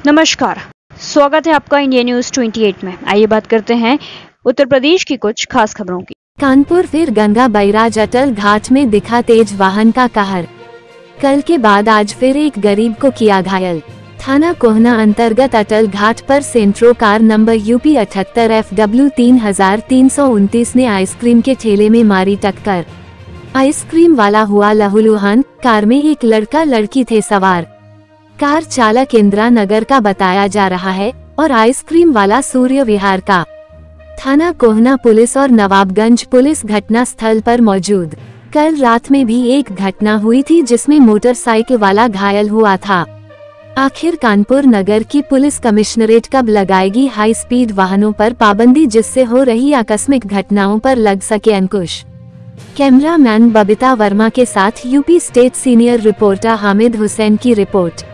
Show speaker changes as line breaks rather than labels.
नमस्कार, स्वागत है आपका इंडिया न्यूज 28 में। आइए बात करते हैं उत्तर प्रदेश की कुछ खास खबरों की।
कानपुर फिर गंगा बैराज अटल घाट में दिखा तेज वाहन का कहर। कल के बाद आज फिर एक गरीब को किया घायल। थाना कोहना अंतर्गत अटल घाट पर Santro car number UP 78 FW 3329 ने आइसक्रीम के ठेले में मारी टक्कर। आइसक्रीम वाला हुआ लहूलुहान। कार में एक लड़का लड़की थे सवार। कार चालक इंदिरा नगर का बताया जा रहा है और आइसक्रीम वाला सूर्य विहार का। थाना कोहना पुलिस और नवाबगंज पुलिस घटना स्थल पर मौजूद। कल रात में भी एक घटना हुई थी जिसमें मोटरसाइकिल वाला घायल हुआ था। आखिर कानपुर नगर की पुलिस कमिश्नरेट कब लगाएगी हाई स्पीड वाहनों पर पाबंदी, जिससे हो रही आकस्मिक घटनाओं पर लग सके अंकुश। कैमरामैन बबीता वर्मा के साथ UP state senior reporter Hamid Hussain की रिपोर्ट।